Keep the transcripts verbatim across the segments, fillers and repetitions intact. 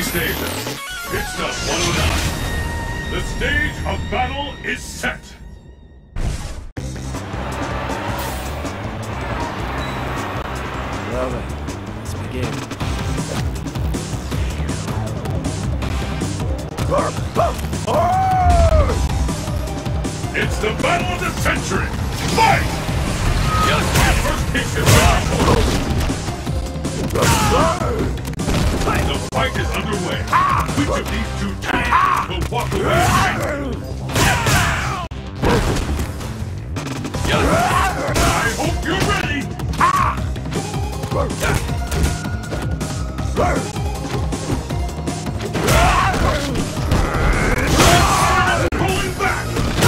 Stage. Pitch up one oh nine. The stage of battle is set. Well then, let's begin. It's the battle of the century. Fight! Just that first kick is the fight is underway. Which of these two teams will walk away? I hope you're ready. Pulling back.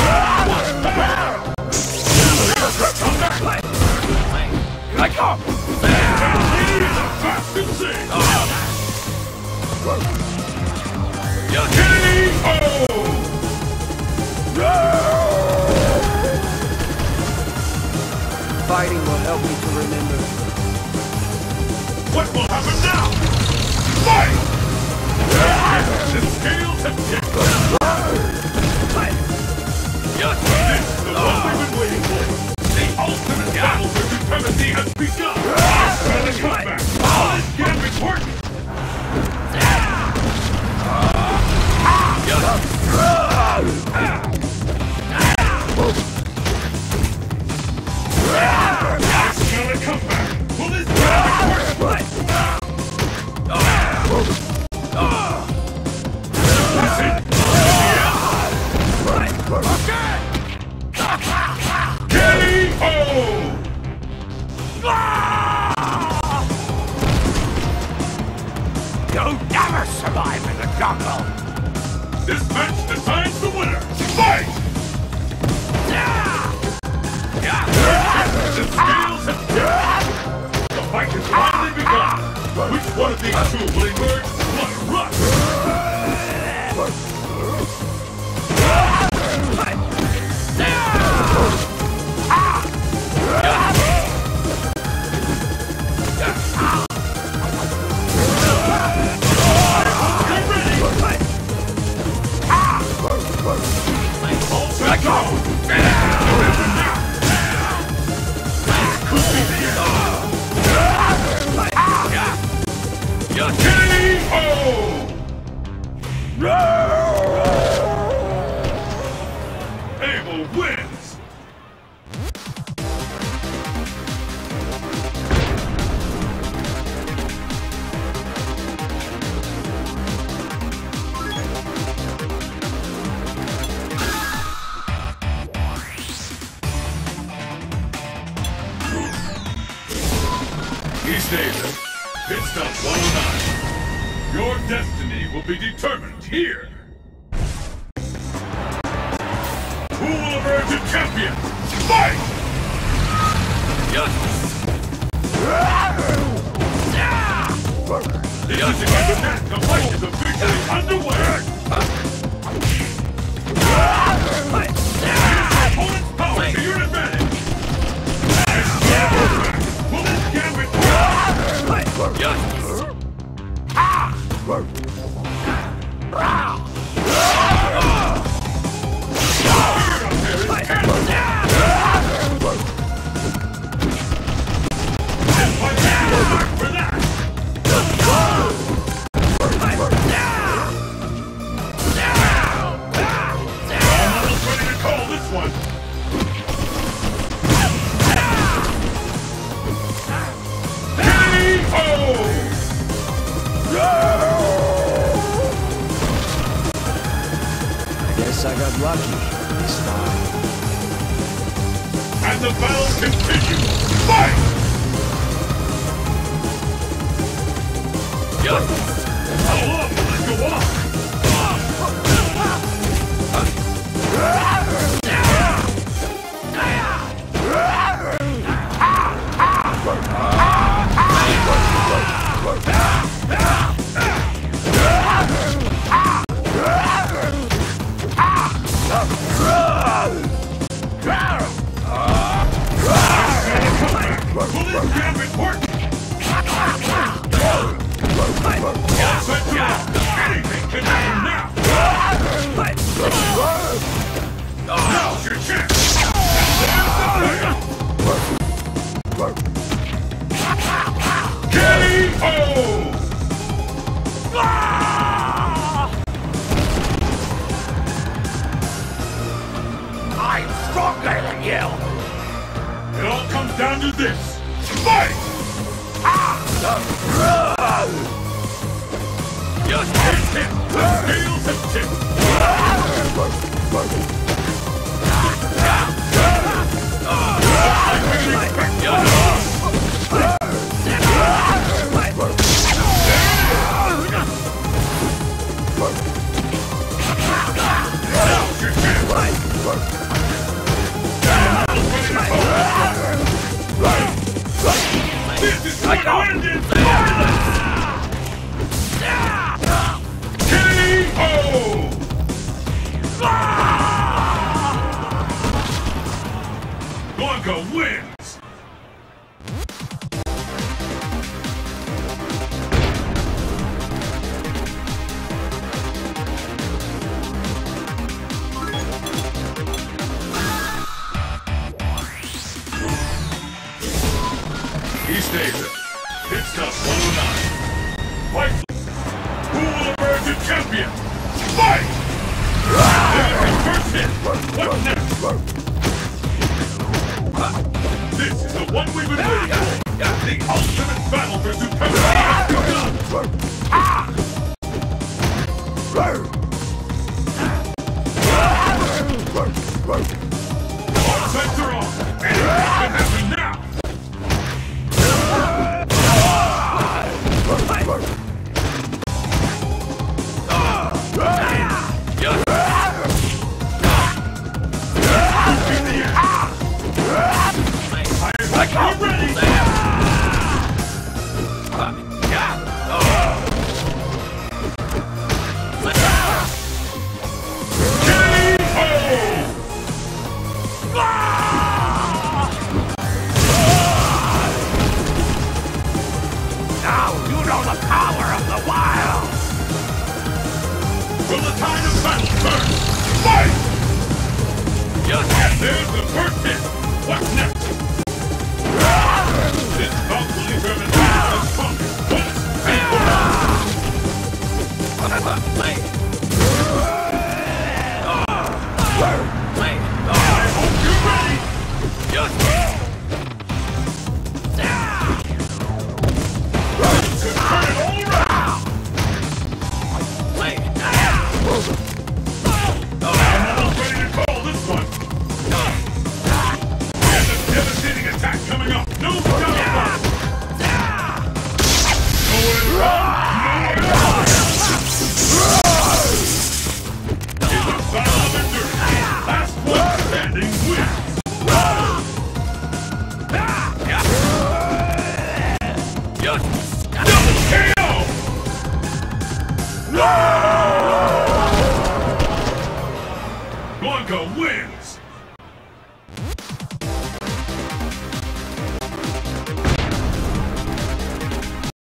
Let go. Fast and safe. K O! Fighting will help me to remember. What will happen now? Fight! The scales have tipped. This is the one we've been waiting for. The ultimate battle for supremacy has begun. And the comeback. All is again important. Gonna come back. Will this be work? Listen. K O! You'll never survive in the jungle. This match decides the winner. Fight! The scales have tipped. The fight has finally begun. Which one of these two will emerge? What rush? Let go! K O! Abel wins! East Asia, pit stop one oh nine. Your destiny will be determined here. Who will emerge a champion? Fight! Yes! This is the match. The fight is officially underway. Opponent's power to your advantage. Will this gambit work? Yes! I got lucky this time. And the battle continues. Fight! Yes! How long will this go on? Will this gambit work? do this! Fight! Just hit him! The scales have tipped! This is what ended! K O! Blanca wins! East Asia, Pit Stop one oh nine. Fight! Who will emerge a champion? Fight! First hit! What's next? This is the one we've been waiting for! The ultimate battle for supremacy has begun! All sights are on! Anything can happen now! I'm ready! Now you know the power of the wild! Will the tide of battle turn? Fight! And there's the first hit! What's next? This bout will determine who is the strongest once and I hope you're ready! Just Turn it all around! I'm almost ready to call this one! And a devastating attack coming up! No doubt about it! Nowhere to run! Nowhere to hide! It's a battle of endurance! Last one standing wins!